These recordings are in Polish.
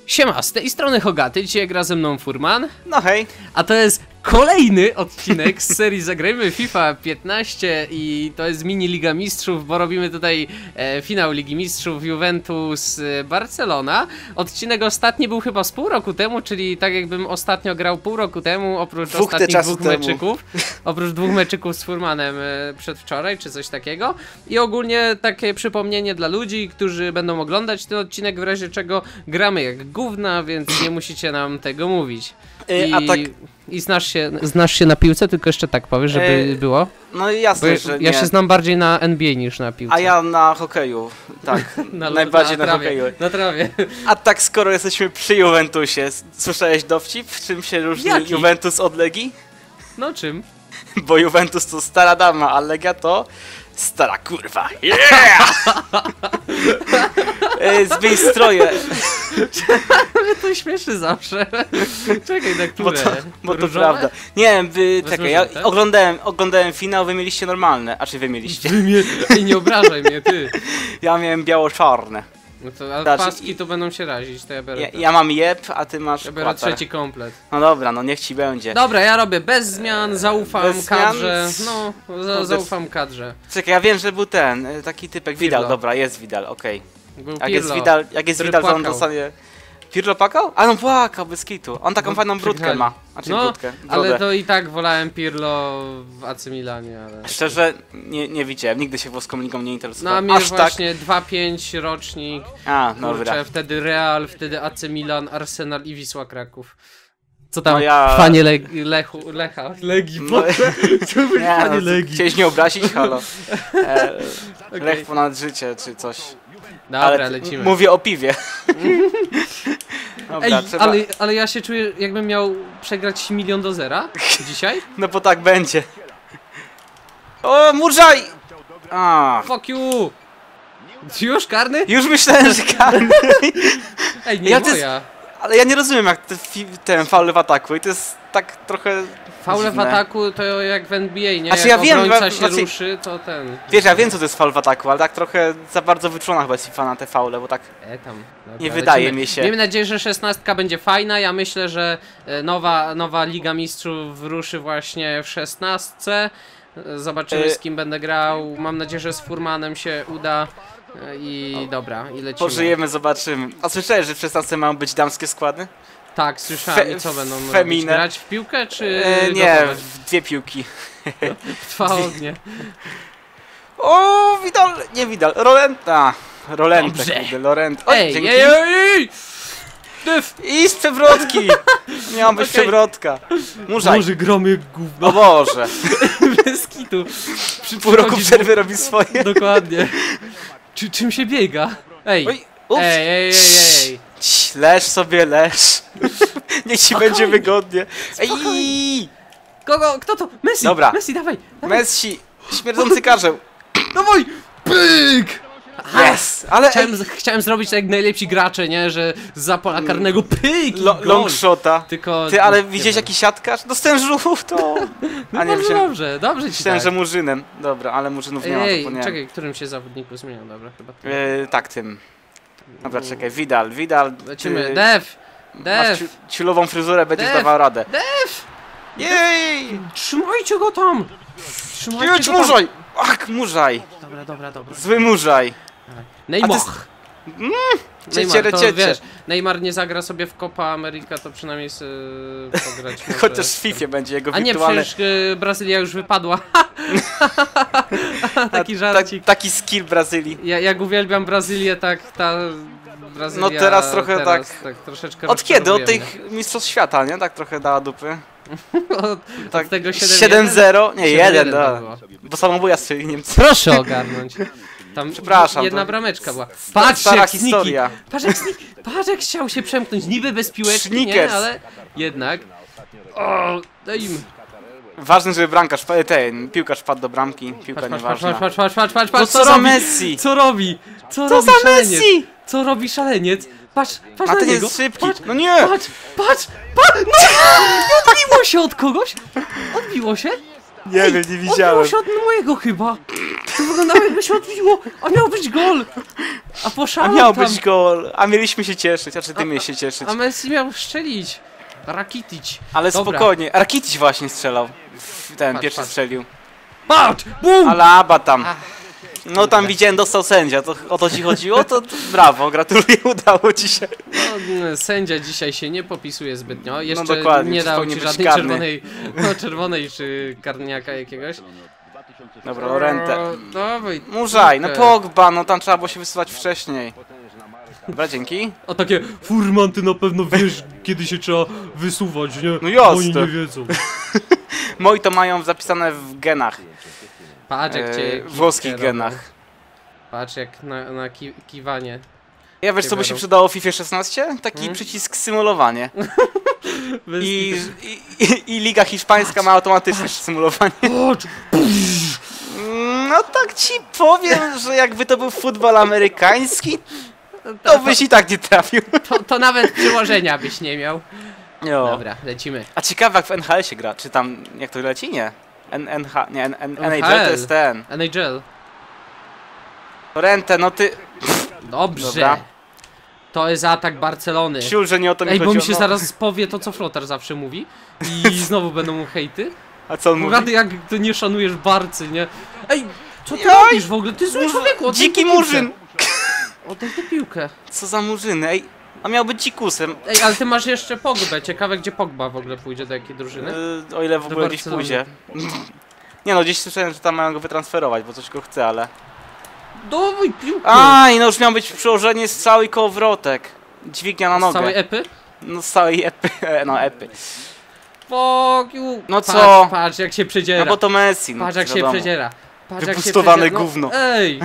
Siema, z tej strony Hogaty, dzisiaj gra ze mną Furman. No hej. A to jest kolejny odcinek z serii Zagrajmy FIFA 15 i to jest mini Liga Mistrzów, bo robimy tutaj finał Ligi Mistrzów Juventus Barcelona. Odcinek ostatni był chyba z pół roku temu, czyli tak jakbym ostatnio grał pół roku temu, oprócz ostatnich dwóch meczyków. Oprócz dwóch meczyków z Furmanem przedwczoraj, czy coś takiego. I ogólnie takie przypomnienie dla ludzi, którzy będą oglądać ten odcinek, w razie czego gramy jak gówna, więc nie musicie nam tego mówić. I znasz się na piłce, tylko jeszcze tak powiesz, żeby było? No jasne, że ja nie. się znam bardziej na NBA niż na piłce. A ja na hokeju, tak, najbardziej na hokeju. Na trawie. A tak skoro jesteśmy przy Juventusie, słyszałeś dowcip? Czym się różni Juventus od Legii? No czym? Bo Juventus to stara dama, a Legia to stara kurwa. Yeah! Zmień stroje. Mnie to śmieszy zawsze. Czekaj, na które? Bo to prawda. Nie, czekaj, ja oglądałem finał, wy mieliście normalne. A czy wy mieliście? Ej, nie obrażaj mnie, ty. Ja miałem biało-czarne. No to, a paski to będą się razić, to ja biorę. Ja mam jeb, a ty masz. Ja biorę trzeci komplet. No dobra, no niech ci będzie. Dobra, ja robię bez zmian, zaufam bez kadrze. zmian? No, zaufam kadrze. Czekaj, ja wiem, że był ten, taki typek Pirlo. Vidal, dobra, jest Vidal, okej. Był Jak Pirlo, jest Vidal, to on dostanie... Pirlo płakał? A no płakał, bez kitu. On taką fajną brudkę ma. Znaczy brudkę, ale to i tak wolałem Pirlo w AC Milanie, ale... Szczerze, nie widziałem, nigdy się włoską ligą nie No interesowałem. a mnie Aż właśnie 2-5 rocznik, A, dobra. kurczę, wtedy Real, wtedy AC Milan, Arsenal i Wisła Kraków. Co tam, No fanie Legii, No, fanie Legii. Chciałeś nie obrazić, halo. Lech ponad życie, czy coś. Dobra, lecimy. Mówię o piwie. Dobra, ej, ale ja się czuję, jakbym miał przegrać 1 000 000 dzisiaj. No bo tak będzie. O, Murżaj! Fuck you! Już karny? Już myślałem, że karny. Ej, nie moja. Ale ja nie rozumiem, jak ten faul w ataku i to jest tak trochę Faule w dziwne. ataku to jak w NBA, nie? Znaczy, jak ja wiem, obrońca się ruszy, to ten... Wiesz, ja wiem, co to jest faul w ataku, ale tak trochę za bardzo wyczulona chyba jest FIFA na te faule, bo tak Dobra, nie wydaje mi się. Miejmy nadzieję, że 16 będzie fajna. Ja myślę, że nowa Liga Mistrzów ruszy właśnie w 16. Zobaczymy, z kim będę grał. Mam nadzieję, że z Furmanem się uda. I dobra, i lecimy. Pożyjemy, zobaczymy. A słyszałeś, że w 16 mają być damskie składy? Tak, słyszałem. I co będą robić? Feminę. Grać w piłkę, czy nie, gotować? w 2 piłki. Trwa ognie. O, Vidal, nie Vidal, Rolente, kurde, Lorente. Oj, dzięki. Ej! Dyf! I z przewrotki! Miała być przewrotka. Murzaj. Boże, gromy gówno. O Boże. Bez kitu. Pół roku przerwy robi swoje. Dokładnie. Czym się biega? Ej! Oj, ups. Ej! Leż sobie, leż. Niech ci będzie wygodnie. Ej! Kto to? Messi! Dobra. Messi, dawaj! Messi, śmierdzący karzeł. Dawaj! Pyk! Yes! Ale Chciałem zrobić tak jak najlepsi gracze, nie? Że za pola karnego pyk! long shota. Tylko... Ty, ale widziałeś jaki siatkarz? Dostałem żółw, to... A nie, dobrze ci myślałem, tak. że Murzynem. Dobra, ale Murzynów nie ma, to Ej, nie. czekaj, którym się zawodniku zmieniał? Dobra, chyba tym. Tak, tym. Dobra, czekaj, Vidal. Lecimy, Def! Masz ciulową fryzurę, będziesz dawał radę. Def! Jej! Trzymajcie go tam! Jedź, Murzaj! Ach, Murzaj! Dobra. Zły Murzaj! Neymar! Ciecie, to wiesz, Neymar nie zagra sobie w Copa America, to przynajmniej pograć może. Chociaż w FIFA będzie jego A nie, wirtualny... przecież Brazylia już wypadła. Taki żarcik. Taki skill Brazylii. Jak uwielbiam Brazylię, tak ta Brazylia... No teraz trochę tak troszeczkę od kiedy? Od rozczarowuje tych mistrzostw świata, nie? Tak trochę dała dupy. od tego 7-0? Nie, 1, da. było. Bo samobuja strzeli Niemcy. Proszę ogarnąć. Tam Przepraszam, jedna to brameczka była. Patrz stara jak historia. Patrz jak chciał się przemknąć, niby bez piłeczki, nie? Snickers. Ale jednak... O, daj im. Ważne, żeby bramkarz, piłkarz wpadł do bramki, piłka nieważna. Patrz, No co za Messi? Co robi? Co Co robi za szaleniec? Messi? Co robi szaleniec? Patrz A na ten niego. jest szybki. Patrz, No nie! patrz! No! Odbiło się od kogoś? Odbiło się? Nie wiem, nie Odbiło widziałem. się od mojego chyba. To wyglądało jakby się odbiło, a miał być gol. A A poszalał miał tam. być gol, a mieliśmy się cieszyć, a czy ty miałeś się cieszyć? A Messi miał strzelić. Rakitic. Ale Dobra. spokojnie, Rakitic właśnie strzelał. Ten Patrz, pierwszy patrz. strzelił. Patrz! Bum! Alaba tam. Ach, No tam widziałem, dostał sędzia, to o to ci chodziło, to brawo, gratuluję, udało ci się. No, sędzia dzisiaj się nie popisuje zbytnio. Jeszcze dokładnie, nie dał powinien ci być żadnej karny. czerwonej czy karniaka jakiegoś. Dobra, Lorente. Dawaj. Murzaj, no piłkę. Pogba, no tam trzeba było się wysyłać wcześniej. Dobra, dzięki. A takie, Furman, ty na pewno wiesz, kiedy się trzeba wysuwać, nie? No jasne. Oni nie wiedzą. Moi to mają zapisane w genach. Patrz jak cię Włoskich robią. genach. Patrz jak na kiwanie. Ja wiesz co by się przydało w FIFA 16? Taki przycisk symulowanie. Bez I, kitu. i Liga Hiszpańska ma automatyczne symulowanie. Patrz! No tak ci powiem, że jakby to był futbol amerykański, to byś i tak nie trafił. To nawet przyłożenia byś nie miał. Jo. Dobra, lecimy. A ciekawe jak w NHL się gra, czy tam jak to leci? Nie. NHL to jest ten. NHL. Lorente, no ty... Dobrze. Dobra. To jest atak Barcelony. Ciul, że nie o to mi Ej, chodziło. bo mi się no. zaraz powie to, co Flotar zawsze mówi. I znowu będą mu hejty. A co on mówi? Rady, jak ty nie szanujesz Barcy, nie? Ej, co ty Jaj! robisz w ogóle? Ty zły człowieku, oddaj Dziki tę piłkę. murzyn! Oddaj tę piłkę. Co za murzyny, ej. A miał być dzikusem. Ej, ale ty masz jeszcze Pogbę. Ciekawe, gdzie Pogba w ogóle pójdzie, do jakiej drużyny? O ile w Do ogóle gdzieś Barcelony. pójdzie. Nie no, gdzieś słyszałem, że tam mają go wytransferować, bo coś go chce, ale... Dawaj piłkę. Aj, no już miał być przełożenie strzały i kołowrotek. Dźwignia na Z nogę. całej epy? No z całej epy, no epy. Fuck you. No Patrz, co? Patrz jak się przedziera. No bo to Messi, no Patrz jak się wiadomo. przedziera. Patrz jak się Wypustowane przedziera. gówno. Ej.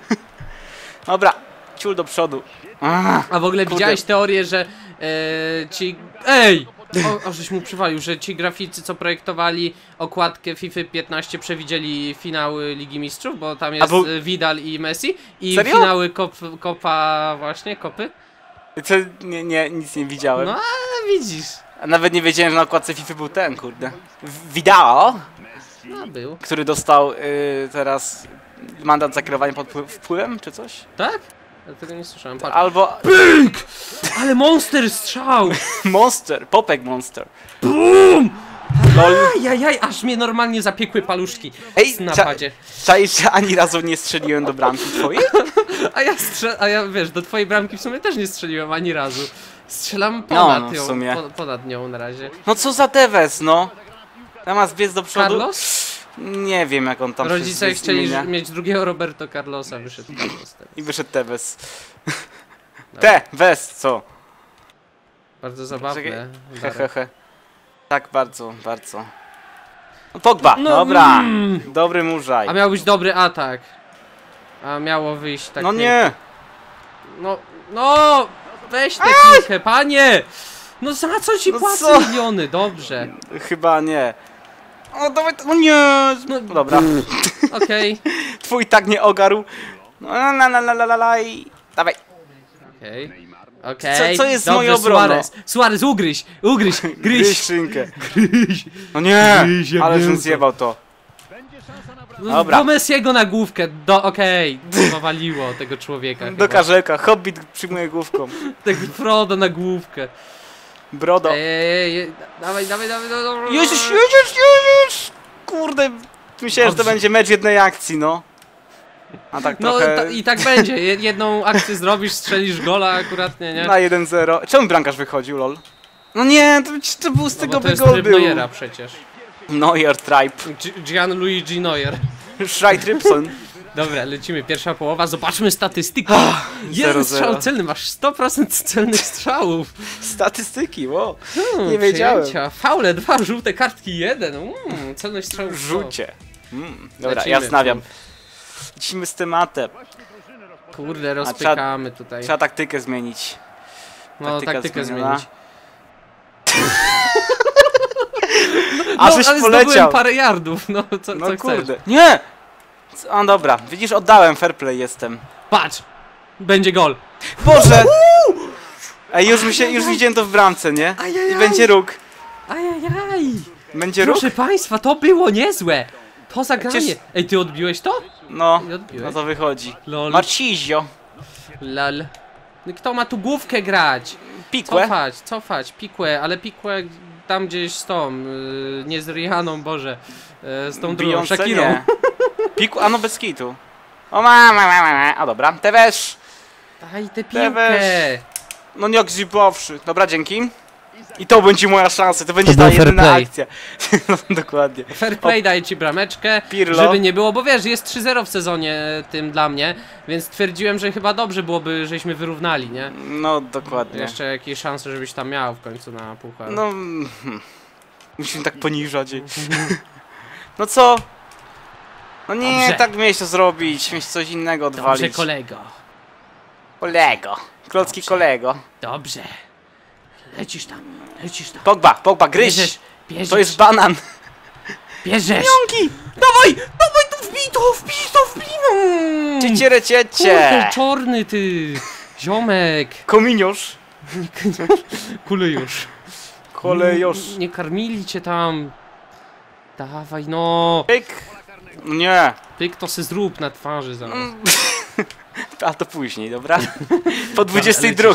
Dobra, ciul do przodu. A w ogóle Kurde. widziałeś teorię, że ci... Ej! O, żeś mu przywalił, że ci graficy, co projektowali okładkę FIFA 15 przewidzieli finały Ligi Mistrzów, bo tam jest był- Vidal i Messi i Serio? finały Kopa właśnie, Kopy. Co? Nie, nic nie widziałem. No a widzisz. A nawet nie wiedziałem, że na okładce FIFA był ten, kurde. Vidal, No był. który dostał teraz mandat za kierowanie pod wpływem, czy coś? Tak? Ja tego nie słyszałem. Patrz. Albo Ale monster strzał! Monster, Popek Monster. BUM! Lol. Ajajaj, aż mnie normalnie zapiekły paluszki Ej, w napadzie. Czaisz, że ani razu nie strzeliłem do bramki twojej? A ja wiesz, do twojej bramki w sumie też nie strzeliłem ani razu. Strzelam No, ponad w ją, sumie. ponad nią na razie. No co za Tevez, no. Zamiast biec do przodu. Carlos? Nie wiem jak on tam Rodzice się chcieli zmienia. mieć drugiego Roberto Carlosa, wyszedł Carlos teraz. I wyszedł Tevez. Tevez, co? Bardzo zabawne. He, he, he. Tak, bardzo, bardzo. No, Pogba, No, dobra. Dobry murzaj. A miał być dobry atak. A miało wyjść tak. No nie. No, weź tę piłkę, panie! No za co ci No płacę co? miliony, dobrze. Chyba nie. O, dawaj, no nie. No, Dobra. Okej. Twój tak nie ogarł. No, i... Dawaj. Okej. Co jest z Dobrze, mojej obrony? Suarez, ugryź, Gryź gryź. szynkę. Gryź. No nie. Gryź jak Ale żem mięso. zjebał to. Dobra. Do Messiego na główkę, okej. Powaliło tego człowieka Do chyba. karzelka. Hobbit przyjmuje główką. Tego Frodo na główkę. Brodo. Ej, dawaj. Jezus. Kurde. Myślałem, że to Dobrze. będzie mecz jednej akcji, no. A tak No trochę... i tak będzie, jedną akcję zrobisz, strzelisz gola akuratnie, nie? Na 1-0. Czemu bramkarz wychodził, lol? No nie, to był z No tego bo to jest gol tryb był. Neuera przecież. Neuer Tribe. Gianluigi Neuer. Schreitripson. Dobra, lecimy, pierwsza połowa, zobaczmy statystyki. 0-0. Jeden strzał celny, masz 100% celnych strzałów. Statystyki, wow. Nie wiedziałem. Przyjęcia. Faule 2, żółte kartki 1. Celność strzałów 100. Rzucie. Dobra, Lecimy. ja znawiam. Lecimy z tematem. Kurde, rozpykamy tutaj. Trzeba taktykę zmienić. No, taktykę zmieniona. zmienić. A No, żeś ale poleciał. zdobyłem parę yardów, no co No chcesz? kurde. Nie! O dobra, widzisz, oddałem, fair play jestem. Patrz! Będzie gol. Boże! Ej, już widziałem to w bramce, nie? I Ajajaj. będzie róg. Ajajaj! Będzie róg? Proszę państwa, to było niezłe! To zagranie. Przecież- Ej, ty odbiłeś to? No, Nie odbiłeś. no to wychodzi. Lol. Marcizio. Lol. Kto ma tu główkę grać? Pikłę. Cofać, Pikłę, ale Pikłę tam gdzieś z tą, nie z Rihanną, Boże, z tą drugą, Beyoncé? Shakirą. Nie. Pikłę, a no bez kitu. O a dobra, te weź. Daj tę piłkę. No nie ogrzybowszy. Dobra, dzięki. I to będzie moja szansa, to będzie To ta był fair jedyna play. akcja. No, dokładnie. Fair play daje ci brameczkę, Pirlo. żeby nie było, bo wiesz, jest 3-0 w sezonie tym dla mnie, więc stwierdziłem, że chyba dobrze byłoby, żeśmy wyrównali, nie? No, dokładnie. Jeszcze jakieś szanse, żebyś tam miał w końcu na puchar. No, musimy tak poniżać. No co? No nie, Dobrze. tak miałeś to zrobić, miałeś coś innego odwalić. Dobrze, kolego. Kolego. Klocki Dobrze. kolego. Dobrze. Lecisz tam. Pogba, gryź! Bierzesz. To jest banan! Bierzesz. Pionki! Dawaj, tu wbij. Cieciere Kurde, ciecie! czorny ty. Ziomek. Kominiusz! Kule już. Kolejosz! Nie karmili cię tam. Dawaj, no. Pyk! Nie! Pyk to se zrób na twarzy zaraz. A to później, dobra? Po 22.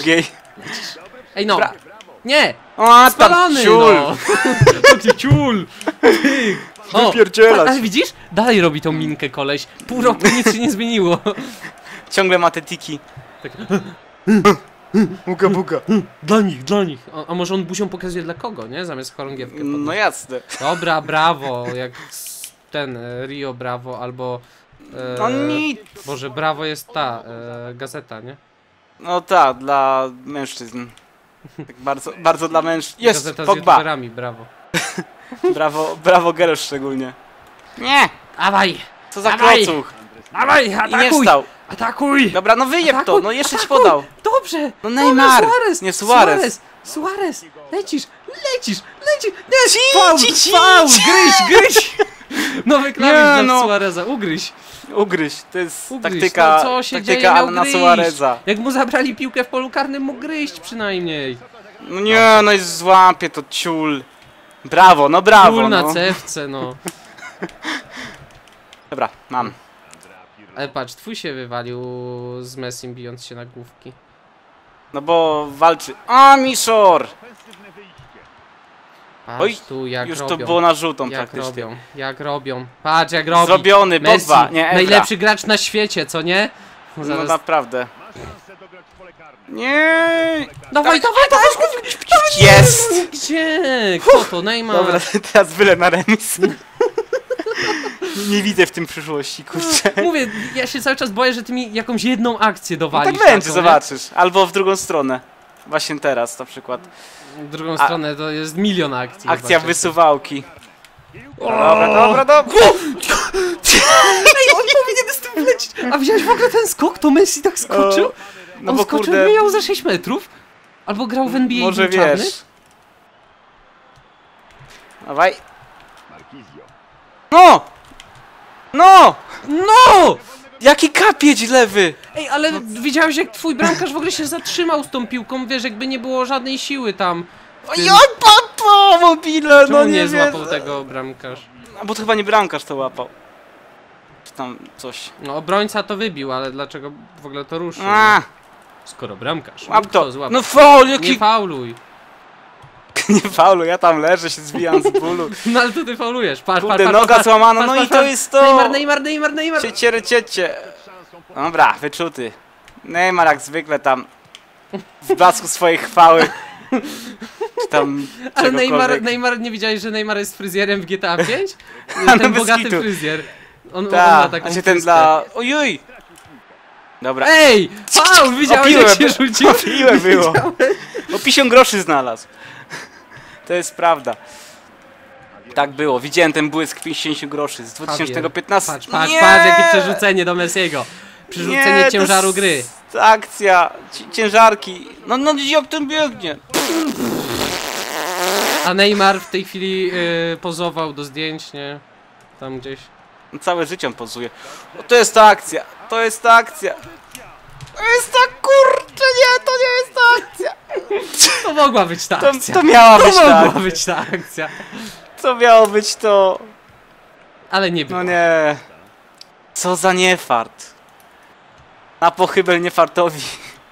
Ej no. Bra- Nie. O, tam Spalony, ciul! no. O ty ciul. O, Wypierdzielać. ale widzisz? Dalej robi tą minkę koleś. Pół roku nic się nie zmieniło. Ciągle ma te tiki. Tak. Buga, buga. Dla nich. A może on buzią pokazuje dla kogo, nie? Zamiast chorągiewkę No podnieść. jasne. Dobra, brawo. Jak ten Rio Bravo albo... No nic. Boże, Brawo jest ta gazeta, nie? No tak, dla mężczyzn. Tak bardzo dla mężczyzn. Jest! Gazeta z Pogba! youtuberami, brawo. Brawo Geresz szczególnie. Nie! Dawaj! Co za Dawaj! klocuch! Dawaj, I nie atakuj! wstał. Atakuj! Dobra, no wyjeb to, Atakuj, no jeszcze ci atakuj! podał. Dobrze! No Neymar! Suarez! Nie, Suarez. Suarez! Lecisz! Nie! Ci! Faul! Gryź! Nowy klawisz Nie, dla no. Suareza, ugryź! Ugryź, to jest Ugryź. taktyka, No, co się dzieje, taktyka miał Alana gryźć. Suareza. Jak mu zabrali piłkę w polu karnym, mógł gryźć przynajmniej. No nie, no i złapie to ciul. Brawo, no brawo, Król na no. cewce, no. Dobra, mam. Ale patrz, twój się wywalił z Messim, bijąc się na główki. No bo walczy. A, Mishor! Patrz Oj, tu, jak Już robią. to było na żółtą Jak praktycznie. robią, jak robią. Patrz, jak robi. Zrobiony, Messi, Pogba, nie Evra. najlepszy gracz na świecie, co nie? No Zaraz... naprawdę. Nie. Dawaj! Jest! Gdzie? Kto to? Neymar? Dobra, teraz byle na remis. Nie widzę w tym przyszłości, kurczę. Mówię, ja się cały czas boję, że ty mi jakąś jedną akcję No dowalisz. tak będzie, taką, zobaczysz. Albo w drugą stronę. Właśnie teraz na przykład. nie? W drugą stronę to jest milion akcji. Akcja zobaczcie. wysuwałki. Dobra. Ej, on powinien z tym lecieć. A widziałeś w ogóle ten skok? To Messi tak skoczył? No On bo skoczył, kurde, wyjął za 6 metrów? Albo grał w NBA może był czarny? wiesz. Dawaj. No! No! No! Jaki kapieć lewy! Ej, ale widziałeś jak twój bramkarz w ogóle się zatrzymał z tą piłką, wiesz, jakby nie było żadnej siły tam. Oj, mobile, Czemu no nie nie złapał wiem. tego bramkarz? A bo to chyba nie bramkarz to łapał. Czy tam coś. No obrońca to wybił, ale dlaczego w ogóle to ruszył? A, Skoro bramkarz. łap mógł to. złapać. No faul, Nie jaki... fauluj. Nie faulu, ja tam leżę, się zwijam z bólu. No ale to ty faulujesz. Patrz, Kurde, patrz, noga patrz, złamana, patrz, no patrz, i to patrz. jest to. Neymar. Ciecie. Dobra, wyczuty. Neymar jak zwykle tam w blasku swojej chwały. Czy tam Ale czegokolwiek. Neymar, nie widziałeś, że Neymar jest fryzjerem w GTA 5? No Ten bez bogaty kitu. fryzjer. On ma Tak, taką a czy ten fryzkę. dla... Ojoj! Dobra. Ej! Faul! Widziałeś jak się rzucił? Piłę było. Bo 50 groszy znalazł. To jest prawda. Tak było. Widziałem ten błysk 50 groszy z 2015. Patrz, Nie! jakie przerzucenie do Messiego. Przerzucenie Nie, ciężaru to gry. jest akcja. Ciężarki. No jak ten biegnie. A Neymar w tej chwili pozował do zdjęć, nie? Tam gdzieś. Całe życie on pozuje. O, to jest ta akcja. To jest ta akcja. To jest ta kurczę, nie, to nie jest ta akcja. To mogła być ta akcja. To miała być To ta mogła być ta akcja. To miało być to. Ale nie było. No nie. Co za niefart. Na pochybel nie fartowi.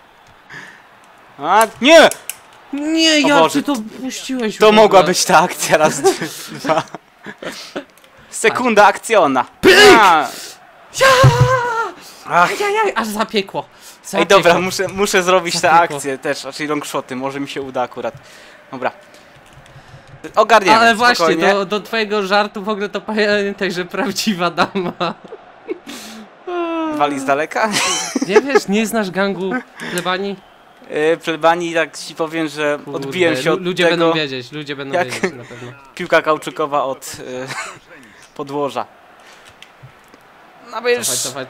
A, nie! Nie, O jak Boże, ty to puściłeś? w To ogóle? mogła być ta akcja raz, dwa. Sekunda akcjona. Pyk! A. Ach. Ajajaj, aż zapiekło. Ej, dobra, muszę zrobić tę Zapiekło. akcję też, raczej longshoty, może mi się uda akurat. Dobra. Ogarniemy, Ale właśnie, spokojnie. do twojego żartu w ogóle to pamiętaj, że prawdziwa dama. Wali z daleka? Nie wiesz, nie znasz gangu plebanii? Plebanii, tak ci powiem, że odbiłem się od ludzie tego, będą wiedzieć, ludzie będą jak- wiedzieć na pewno. piłka kauczykowa od podłoża. No wiesz,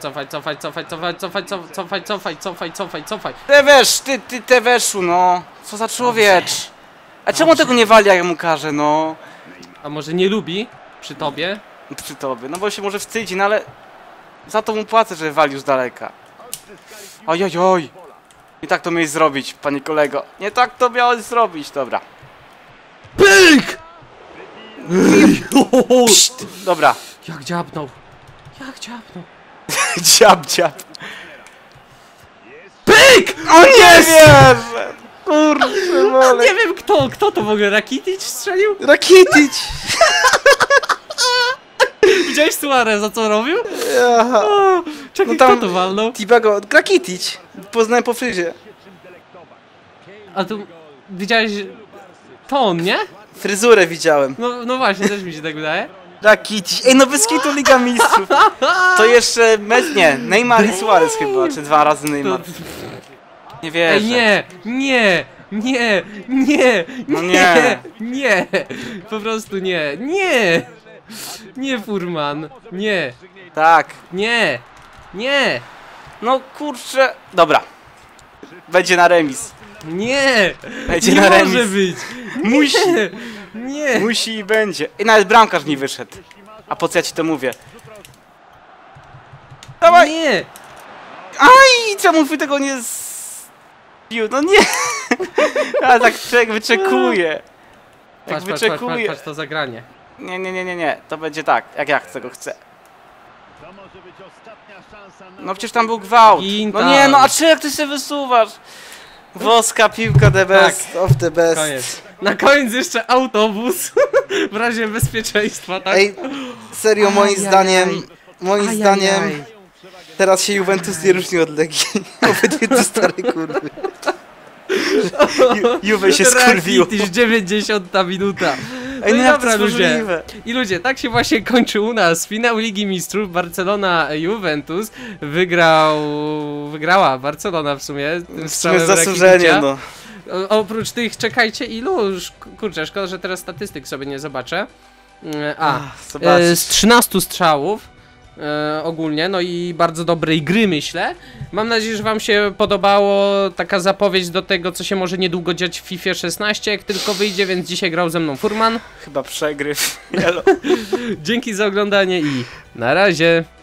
Cofaj. te wesz, ty te weszu, no. Co za człowiecz. A czemu tego nie wali, jak mu każe, no? A może nie lubi przy tobie? Przy tobie, no bo się może wstydzi, no ale za to mu płacę, że walił z daleka. Ojojoj. Nie tak to miałeś zrobić, panie kolego. Nie tak to miałeś zrobić, dobra. Pyk! Pszt, dobra. Jak dziabnął. Jak dziabnął. Dziab, dziab. Pyk! O nie wierzę! Kurczę, mole. Nie wiem kto to w ogóle, Rakitic strzelił? Rakitic! Widziałeś Suareza co robił? Aha. O, czekaj, No tam- kto to walnął? Tibago, Rakitic! Poznałem po fryzie. A tu widziałeś... To on, nie? Fryzurę widziałem. No właśnie, też mi się tak wydaje. Rakitic. Ej, no bez kitu Liga Mistrzów. To jeszcze nie, Neymar i Suarez chyba, czy 2 razy Neymar. Nie wierzę. Ej, nie! No nie. Nie! Po prostu nie! Nie, Furman! Nie! Tak. Nie! No kurczę. Dobra. Będzie na remis. Nie! Będzie Nie na może remis. być! Musi. Nie! Musi i będzie. I nawet bramkarz nie wyszedł. A po co ja ci to mówię? Dawaj! Nie! Aj! Czemu wy tego nie zbił? No nie! Ale tak człowiek wyczekuje. Jak wyczekuje. Patrz to zagranie. Nie. To będzie tak, jak ja tego chcę. No przecież tam był gwałt. Gin No tam. nie, no a czy jak ty się wysuwasz? Woska piłka the best of the best. Koniec. Na koniec jeszcze autobus. W razie bezpieczeństwa, tak? Ej, serio, moim zdaniem teraz się Juventus nie różni od Legii. Obydwie to stare kurwy. Juve się skurwiło. Rakitic, 90 minuta. Ej, No no i jak to dobra, jest ludzie. możliwe? I ludzie, tak się właśnie kończy u nas finał Ligi Mistrzów. Barcelona-Juventus wygrała Barcelona w sumie. Tym W strzałem sumie zasłużenie, Rakitica. no. Oprócz tych, czekajcie, ilu? Kurczę, szkoda, że teraz statystyk sobie nie zobaczę. Zobaczysz. Z 13 strzałów ogólnie, no i bardzo dobrej gry, myślę. Mam nadzieję, że wam się podobało taka zapowiedź do tego, co się może niedługo dziać w FIFA 16, jak tylko wyjdzie, więc dzisiaj grał ze mną Furman. Chyba przegryw. Elo. Dzięki za oglądanie i na razie.